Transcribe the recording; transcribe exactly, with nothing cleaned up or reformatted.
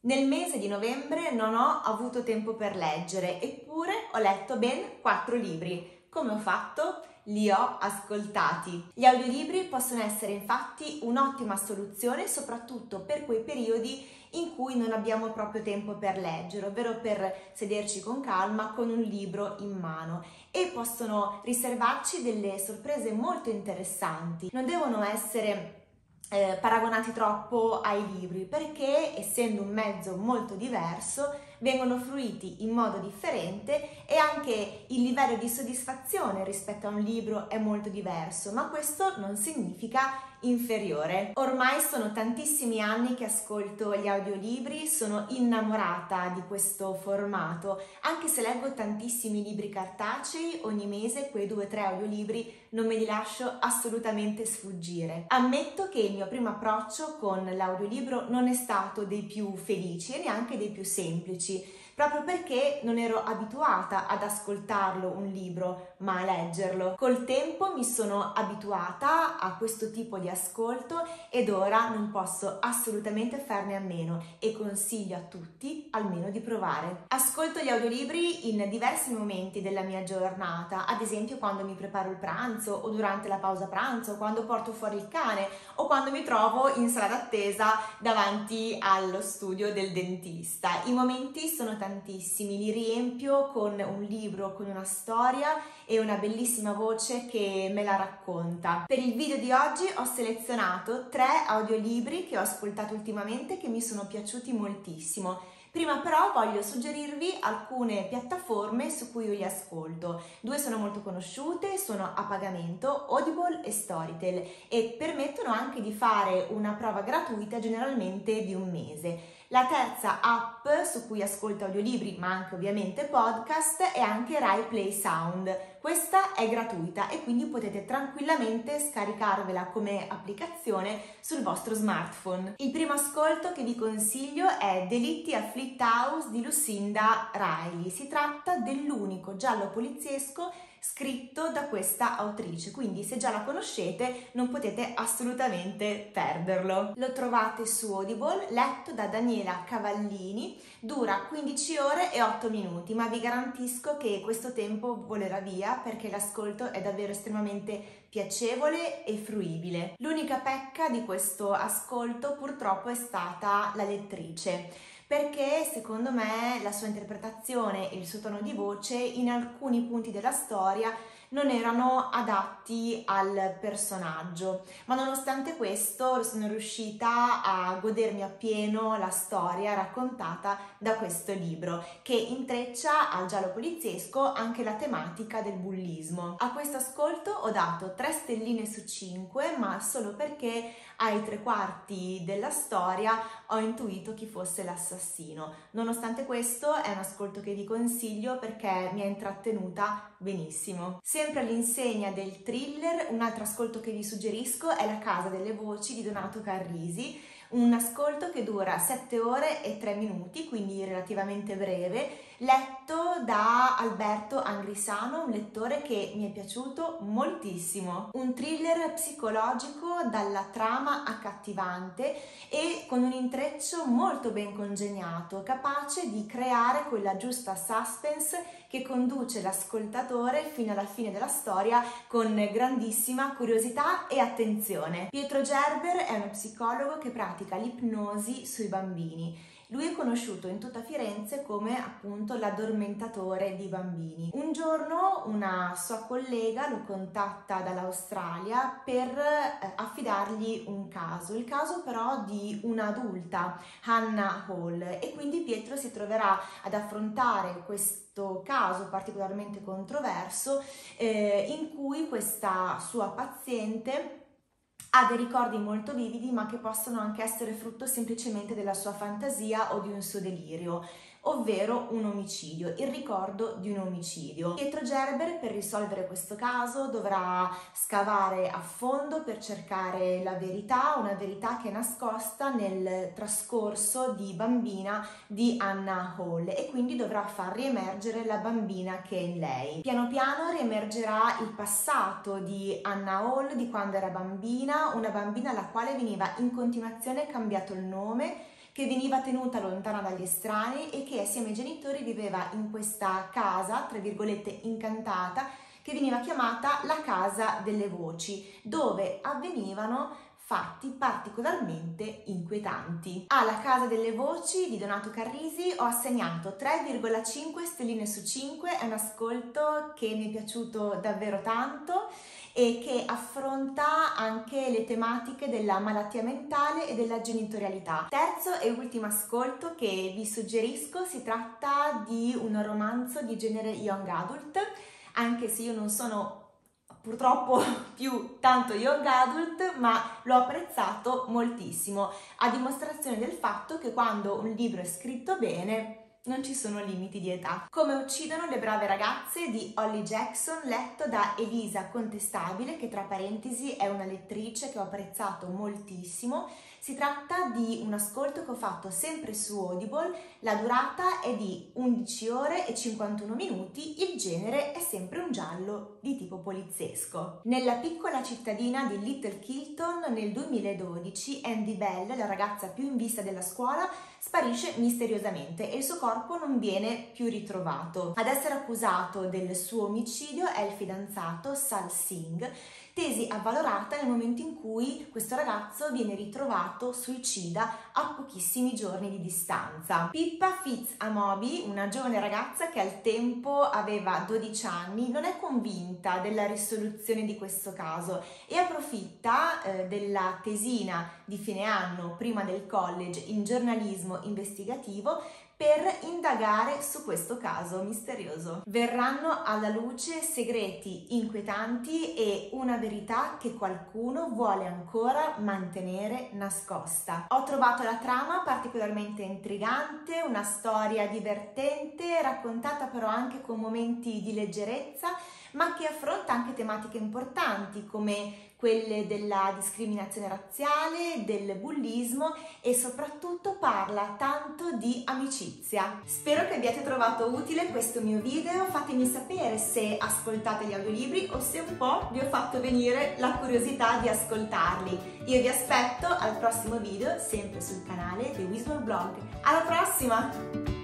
Nel mese di novembre non ho avuto tempo per leggere, eppure ho letto ben quattro libri. Come ho fatto? Li ho ascoltati. Gli audiolibri possono essere infatti un'ottima soluzione soprattutto per quei periodi in cui non abbiamo proprio tempo per leggere, ovvero per sederci con calma con un libro in mano, e possono riservarci delle sorprese molto interessanti. Non devono essere Eh, paragonati troppo ai libri, perché essendo un mezzo molto diverso vengono fruiti in modo differente e anche il livello di soddisfazione rispetto a un libro è molto diverso, ma questo non significa inferiore. Ormai sono tantissimi anni che ascolto gli audiolibri, sono innamorata di questo formato, anche se leggo tantissimi libri cartacei, ogni mese quei due o tre audiolibri non me li lascio assolutamente sfuggire. Ammetto che il mio primo approccio con l'audiolibro non è stato dei più felici e neanche dei più semplici, proprio perché non ero abituata ad ascoltarlo un libro, ma a leggerlo. Col tempo mi sono abituata a questo tipo di ascolto ed ora non posso assolutamente farne a meno e consiglio a tutti almeno di provare. Ascolto gli audiolibri in diversi momenti della mia giornata, ad esempio quando mi preparo il pranzo o durante la pausa pranzo, quando porto fuori il cane o quando mi trovo in sala d'attesa davanti allo studio del dentista. I momenti sono tantissimi. tantissimi, li riempio con un libro, con una storia e una bellissima voce che me la racconta. Per il video di oggi ho selezionato tre audiolibri che ho ascoltato ultimamente che mi sono piaciuti moltissimo. Prima però voglio suggerirvi alcune piattaforme su cui io li ascolto. Due sono molto conosciute, sono a pagamento, Audible e Storytel, e permettono anche di fare una prova gratuita generalmente di un mese. La terza app su cui ascolto audiolibri, ma anche ovviamente podcast, è anche Rai Play Sound. Questa è gratuita e quindi potete tranquillamente scaricarvela come applicazione sul vostro smartphone. Il primo ascolto che vi consiglio è Delitti a Fleet House di Lucinda Riley. Si tratta dell'unico giallo poliziesco scritto da questa autrice, quindi se già la conoscete non potete assolutamente perderlo. Lo trovate su Audible, letto da Daniela Cavallini, dura quindici ore e otto minuti, ma vi garantisco che questo tempo volerà via perché l'ascolto è davvero estremamente piacevole e fruibile. L'unica pecca di questo ascolto purtroppo è stata la lettrice, perché secondo me la sua interpretazione e il suo tono di voce in alcuni punti della storia non erano adatti al personaggio, ma nonostante questo sono riuscita a godermi appieno la storia raccontata da questo libro, che intreccia al giallo poliziesco anche la tematica del bullismo. A questo ascolto ho dato tre stelline su cinque, ma solo perché ai tre quarti della storia ho intuito chi fosse l'assassino. Nonostante questo è un ascolto che vi consiglio perché mi ha intrattenuta benissimo. Sempre all'insegna del thriller, un altro ascolto che vi suggerisco è La Casa delle Voci di Donato Carrisi, un ascolto che dura sette ore e tre minuti, quindi relativamente breve, letto da Alberto Angrisano, un lettore che mi è piaciuto moltissimo. Un thriller psicologico dalla trama accattivante e con un intreccio molto ben congegnato, capace di creare quella giusta suspense che conduce l'ascoltatore fino alla fine della storia con grandissima curiosità e attenzione. Pietro Gerber è uno psicologo che pratica l'ipnosi sui bambini. Lui è conosciuto in tutta Firenze come appunto l'addormentatore di bambini. Un giorno una sua collega lo contatta dall'Australia per eh, affidargli un caso, il caso però di un'adulta, Hannah Hall, e quindi Pietro si troverà ad affrontare questo caso particolarmente controverso eh, in cui questa sua paziente ha dei ricordi molto vividi, ma che possono anche essere frutto semplicemente della sua fantasia o di un suo delirio, ovvero un omicidio, il ricordo di un omicidio. Pietro Gerber, per risolvere questo caso, dovrà scavare a fondo per cercare la verità, una verità che è nascosta nel trascorso di bambina di Hannah Hall, e quindi dovrà far riemergere la bambina che è in lei. Piano piano riemergerà il passato di Hannah Hall, di quando era bambina, una bambina alla quale veniva in continuazione cambiato il nome, che veniva tenuta lontana dagli estranei e che assieme ai genitori viveva in questa casa, tra virgolette, incantata, che veniva chiamata la Casa delle Voci, dove avvenivano fatti particolarmente inquietanti. Alla Casa delle Voci di Donato Carrisi ho assegnato tre virgola cinque stelline su cinque, è un ascolto che mi è piaciuto davvero tanto e che affronta anche le tematiche della malattia mentale e della genitorialità. Terzo e ultimo ascolto che vi suggerisco, si tratta di un romanzo di genere young adult, anche se io non sono purtroppo più tanto young adult, ma l'ho apprezzato moltissimo, a dimostrazione del fatto che quando un libro è scritto bene non ci sono limiti di età. Come uccidono le brave ragazze di Holly Jackson, letto da Elisa Contestabile, che tra parentesi è una lettrice che ho apprezzato moltissimo. Si tratta di un ascolto che ho fatto sempre su Audible, la durata è di undici ore e cinquantuno minuti, il genere è sempre un giallo di tipo poliziesco. Nella piccola cittadina di Little Kilton nel duemiladodici Andy Bell, la ragazza più in vista della scuola, sparisce misteriosamente e il suo corpo non viene più ritrovato. Ad essere accusato del suo omicidio è il fidanzato Sal Singh, tesi avvalorata nel momento in cui questo ragazzo viene ritrovato suicida a pochissimi giorni di distanza. Pippa Fitz-Amobi, una giovane ragazza che al tempo aveva dodici anni, non è convinta della risoluzione di questo caso e approfitta eh, della tesina di fine anno prima del college in giornalismo investigativo per indagare su questo caso misterioso. Verranno alla luce segreti inquietanti e una verità che qualcuno vuole ancora mantenere nascosta. Ho trovato la trama particolarmente intrigante, una storia divertente, raccontata però anche con momenti di leggerezza, ma che affronta anche tematiche importanti come quelle della discriminazione razziale, del bullismo e soprattutto parla tanto di amicizia. Spero che abbiate trovato utile questo mio video, fatemi sapere se ascoltate gli audiolibri o se un po' vi ho fatto venire la curiosità di ascoltarli. Io vi aspetto al prossimo video, sempre sul canale The Whisper Blog. Alla prossima!